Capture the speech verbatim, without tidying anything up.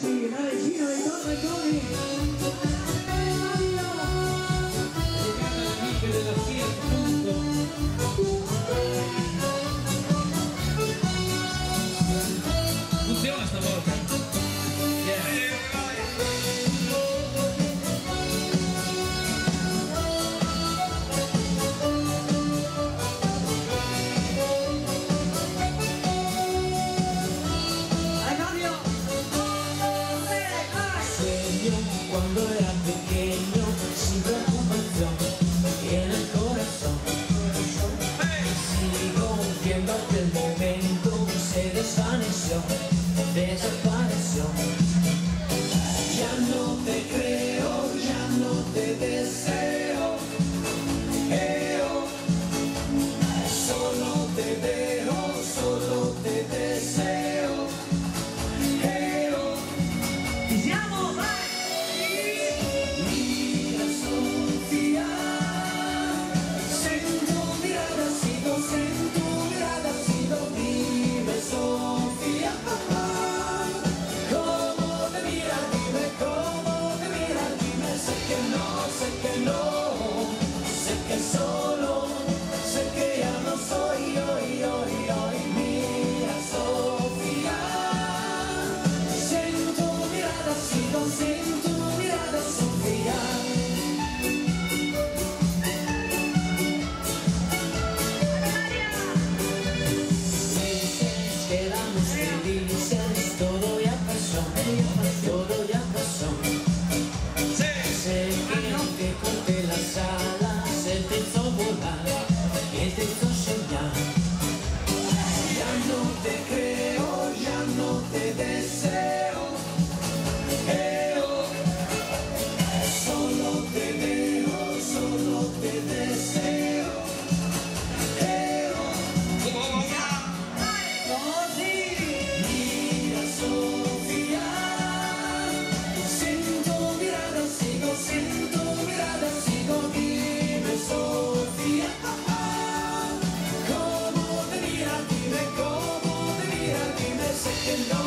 sí, la de Chino y Torre Tony. De los cien puntos. Funciona esta voz. Yeah. Sueño cuando era pequeño, sin preocupación, y en el corazón sigo viendo que el momento se desvaneció, desapareció. Ya no te creo, ya no te deseo, eh, oh. Solo te veo, solo te deseo, eh, oh. ¡Llamo! Mira, Sofía, en tu mirada sigo, en tu mirada sigo, dime, Sofía, cómo te mira, dime, cómo te mira, dime, sé que no, sé que no, sé que solo, sé que ya no soy, hoy, hoy, hoy, mira, Sofía, en tu mirada sigo, en tu mirada, Sofía. Quedamos felices, todo ya pasó, todo ya pasó. Sé que aunque corté las alas, él te hizo volar, él te hizo soñar. Ya no te creo, ya no te deseo, eh, oh. Solo te veo, solo te deseo, eh, oh. Mira, Sofía, sin tu mirada sigo, sin tu mirada sigo, dime, Sofía, cómo te mira, dime, cómo te mira, dime, sé que no.